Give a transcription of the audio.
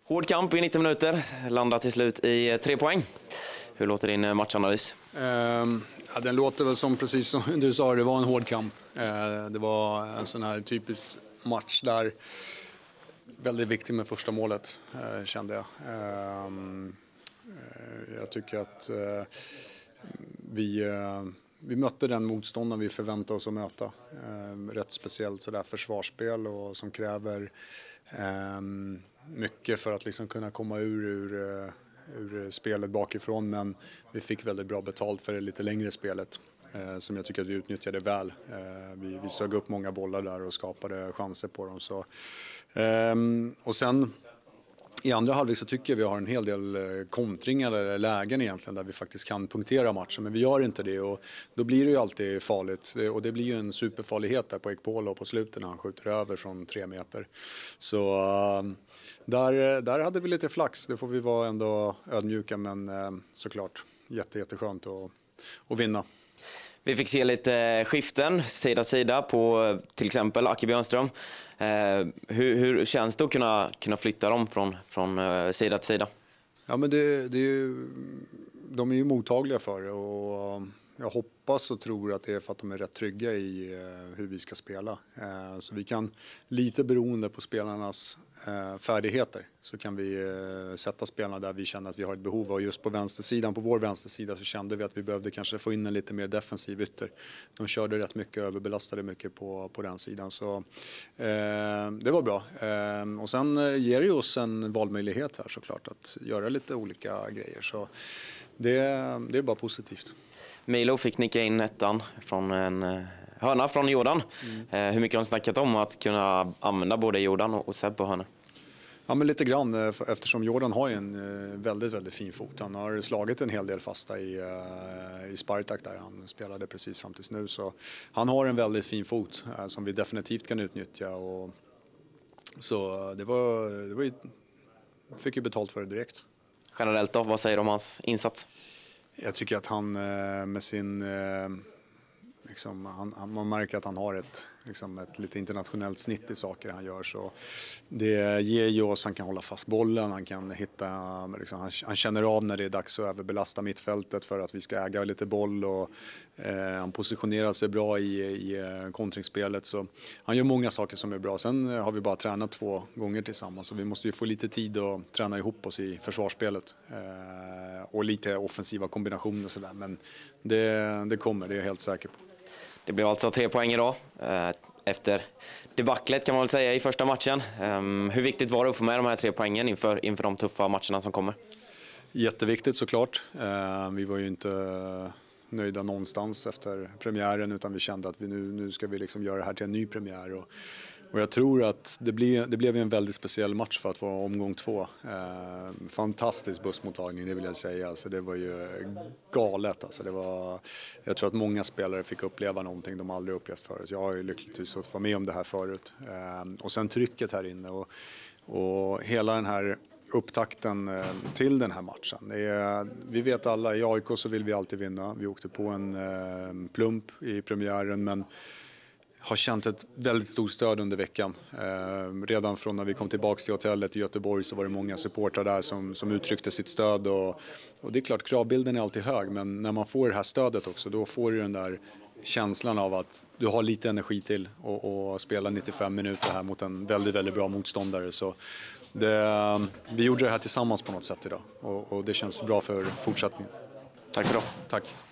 Hård kamp i 90 minuter, landar till slut i 3 poäng. Hur låter din matchanalys? Ja, den låter väl som, precis som du sa, det var en hård kamp. Det var en sån här typisk match där väldigt viktig med första målet, kände jag. Jag tycker att vi mötte den motståndaren vi förväntade oss att möta. Rätt speciellt sådär försvarsspel och som kräver mycket för att liksom kunna komma ur spelet bakifrån, men vi fick väldigt bra betalt för det lite längre spelet som jag tycker att vi utnyttjade väl. Vi sög upp många bollar där och skapade chanser på dem. Så, och sen i andra halvlek så tycker jag vi har en hel del kontringar eller lägen egentligen där vi faktiskt kan punktera matchen, men vi gör inte det och då blir det ju alltid farligt och det blir ju en superfarlighet där på Ekpola på slutet när han skjuter över från 3 meter. Så där hade vi lite flax, det får vi vara ändå ödmjuka, men såklart jätteskönt att vinna. Vi fick se lite skiften sida på till exempel Aki Björnström. Hur känns det att kunna flytta dem från sida till sida? Ja, men de är ju mottagliga för det och jag hoppas och tror att det är för att de är rätt trygga i hur vi ska spela. Så vi kan, lite beroende på spelarnas färdigheter, så kan vi sätta spelarna där vi känner att vi har ett behov. Och just på vänstersidan, på vår vänstersida, så kände vi att vi behövde kanske få in en lite mer defensiv ytter. De körde rätt mycket, överbelastade mycket på den sidan. Så det var bra. Och sen ger det oss en valmöjlighet här såklart att göra lite olika grejer. Så det är bara positivt. Milo fick nicka in ettan från en hörna från Jordan. Hur mycket har de snackat om att kunna använda både Jordan och Seb på hörna? Ja, men lite grann, eftersom Jordan har en väldigt fin fot. Han har slagit en hel del fasta i Spartak där han spelade precis fram tills nu. Så han har en väldigt fin fot som vi definitivt kan utnyttja. Så det var ju, fick ju betalt för det direkt. Generellt då, vad säger du om hans insats? Jag tycker att han med sin... man märker att han har ett lite internationellt snitt i saker han gör. Så det ger ju oss, han kan hålla fast bollen, han kan hitta, han känner av när det är dags att överbelasta mittfältet för att vi ska äga lite boll och han positionerar sig bra i kontringsspelet. Så han gör många saker som är bra. Sen har vi bara tränat 2 gånger tillsammans så vi måste ju få lite tid att träna ihop oss i försvarsspelet och lite offensiva kombinationer och sådär. Men det kommer, det är jag helt säker på. Det blev alltså 3 poäng idag efter debaclet kan man väl säga i första matchen. Hur viktigt var det att få med de här 3 poängen inför de tuffa matcherna som kommer? Jätteviktigt såklart. Vi var ju inte nöjda någonstans efter premiären utan vi kände att nu ska vi liksom göra det här till en ny premiär. Och jag tror att det blev en väldigt speciell match för att vara omgång 2. Fantastisk bussmottagning, det vill jag säga. Alltså, det var ju galet. Alltså, jag tror att många spelare fick uppleva någonting de aldrig upplevt förut. Jag har ju lyckligtvis fått vara med om det här förut. Och sen trycket här inne och hela den här upptakten till den här matchen. Vi vet alla, i AIK så vill vi alltid vinna. Vi åkte på en plump i premiären, men har känt ett väldigt stort stöd under veckan. Redan från när vi kom tillbaka till hotellet i Göteborg så var det många supportrar där som uttryckte sitt stöd. Och det är klart, kravbilden är alltid hög, men när man får det här stödet också, då får du den där känslan av att du har lite energi till och spela 95 minuter här mot en väldigt bra motståndare. Så vi gjorde det här tillsammans på något sätt idag och det känns bra för fortsättningen. Tack för det. Tack.